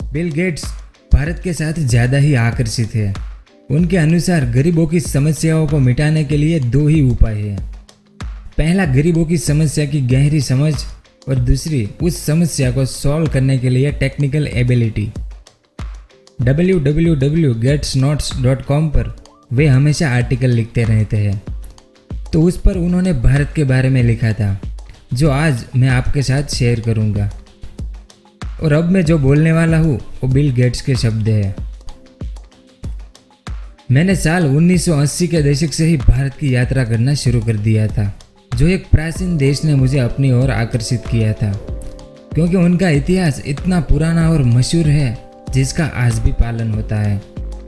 Bill Gates Bharat के साथ ज़्यादा ही आकर्षित है। उनके अनुसार गरीबों की समस्याओं को मिटाने के लिए दो ही उपाय हैं। पहला, गरीबों की समस्या की गहरी समझ और दूसरी, उस समस्या को सॉल्व करने के लिए टेक्निकल एबिलिटी। www.gettsnots.com पर वे हमेशा आर्टिकल लिखते रहते हैं, तो उस पर उन्होंने भारत के बारे में लिखा था, जो आज मैं आपके साथ शेयर करूंगा। और अब मैं जो बोलने वाला हूँ वो बिल गेट्स के शब्द हैं। मैंने साल 1980 के दशक से ही भारत की यात्रा करना शुरू कर दिया था, जो एक प्राचीन देश ने मुझे अपनी ओर आकर्षित किया था, क्योंकि उनका इतिहास इतना पुराना और मशहूर है जिसका आज भी पालन होता है।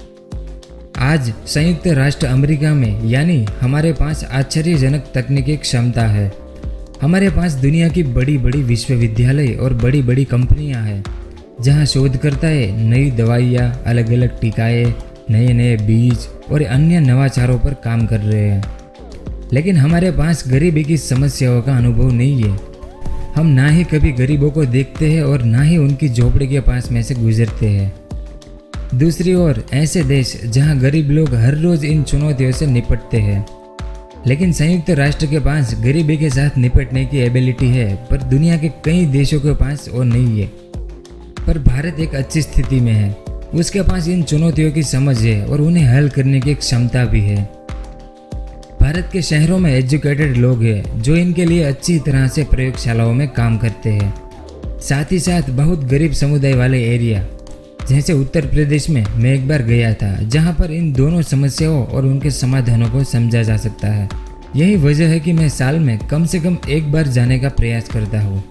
आज संयुक्त राष्ट्र अमेरिका में यानी हमारे पास आश्चर्यजनक तकनीकी क्षमता है। हमारे पास दुनिया की बड़ी बड़ी विश्वविद्यालय और बड़ी बड़ी कंपनियां हैं, जहां शोधकर्ताएं नई दवाइयां, अलग अलग टीकाएं, नए नए बीज और अन्य नवाचारों पर काम कर रहे हैं। लेकिन हमारे पास गरीबी की समस्याओं का अनुभव नहीं है। हम ना ही कभी गरीबों को देखते हैं और ना ही उनकी झोपड़ी के पास में से गुजरते हैं। दूसरी ओर ऐसे देश जहां गरीब लोग हर रोज इन चुनौतियों से निपटते हैं, लेकिन संयुक्त राष्ट्र के पास गरीबी के साथ निपटने की एबिलिटी है, पर दुनिया के कई देशों के पास वो नहीं है। पर भारत एक अच्छी स्थिति में है। उसके पास इन चुनौतियों की समझ है और उन्हें हल करने की क्षमता भी है। भारत के शहरों में एजुकेटेड लोग हैं जो इनके लिए अच्छी तरह से प्रयोगशालाओं में काम करते हैं। साथ ही साथ बहुत गरीब समुदाय वाले एरिया जैसे उत्तर प्रदेश में मैं एक बार गया था, जहां पर इन दोनों समस्याओं और उनके समाधानों को समझा जा सकता है। यही वजह है कि मैं साल में कम से कम एक बार जाने का प्रयास करता हूँ।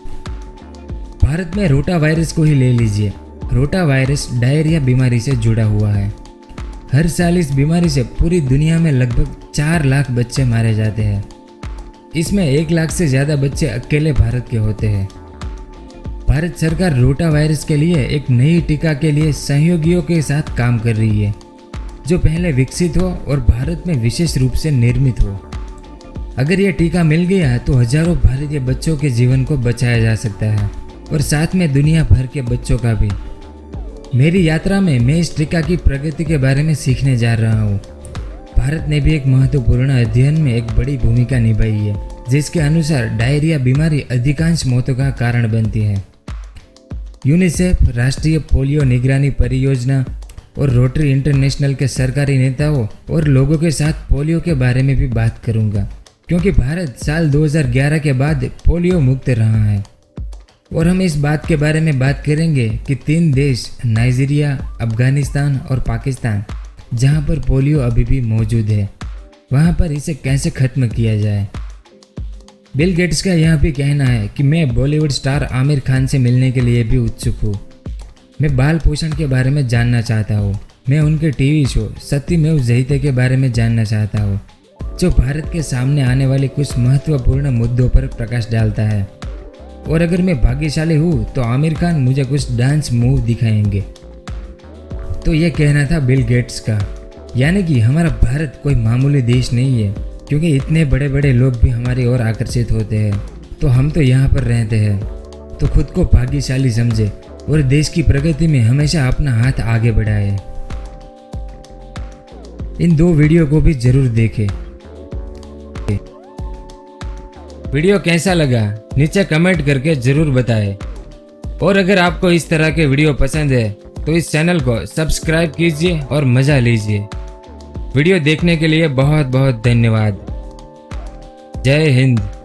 भारत में रोटा वायरस को ही ले लीजिए। रोटा वायरस डायरिया बीमारी से जुड़ा हुआ है। हर साल इस बीमारी से पूरी दुनिया में लगभग 4 लाख बच्चे मारे जाते हैं। इसमें 1 लाख से ज़्यादा बच्चे अकेले भारत के होते हैं। भारत सरकार रोटा वायरस के लिए एक नई टीका के लिए सहयोगियों के साथ काम कर रही है, जो पहले विकसित हो और भारत में विशेष रूप से निर्मित हो। अगर यह टीका मिल गया तो हजारों भारतीय बच्चों के जीवन को बचाया जा सकता है और साथ में दुनिया भर के बच्चों का भी। मेरी यात्रा में मैं इस टीका की प्रगति के बारे में सीखने जा रहा हूँ। भारत ने भी एक महत्वपूर्ण अध्ययन में एक बड़ी भूमिका निभाई है, जिसके अनुसार डायरिया बीमारी अधिकांश मौतों का कारण बनती है। यूनिसेफ, राष्ट्रीय पोलियो निगरानी परियोजना और रोटरी इंटरनेशनल के सरकारी नेताओं और लोगों के साथ पोलियो के बारे में भी बात करूंगा, क्योंकि भारत साल 2011 के बाद पोलियो मुक्त रहा है। और हम इस बात के बारे में बात करेंगे कि 3 देश नाइजीरिया, अफगानिस्तान और पाकिस्तान, जहां पर पोलियो अभी भी मौजूद है, वहां पर इसे कैसे खत्म किया जाए। बिल गेट्स का यह भी कहना है कि मैं बॉलीवुड स्टार आमिर खान से मिलने के लिए भी उत्सुक हूँ। मैं बाल पोषण के बारे में जानना चाहता हूँ। मैं उनके टीवी शो सत्यमेव जयते के बारे में जानना चाहता हूँ, जो भारत के सामने आने वाले कुछ महत्वपूर्ण मुद्दों पर प्रकाश डालता है। और अगर मैं भाग्यशाली हूँ तो आमिर खान मुझे कुछ डांस मूव दिखाएंगे। तो यह कहना था बिल गेट्स का, यानी कि हमारा भारत कोई मामूली देश नहीं है, क्योंकि इतने बड़े बड़े लोग भी हमारी ओर आकर्षित होते हैं। तो हम तो यहाँ पर रहते हैं। तो खुद को भाग्यशाली समझे और देश की प्रगति में हमेशा अपना हाथ आगे बढ़ाए। इन 2 वीडियो को भी जरूर देखें। वीडियो कैसा लगा नीचे कमेंट करके जरूर बताएं। और अगर आपको इस तरह के वीडियो पसंद है तो इस चैनल को सब्सक्राइब कीजिए और मजा लीजिए। वीडियो देखने के लिए बहुत बहुत धन्यवाद। जय हिंद।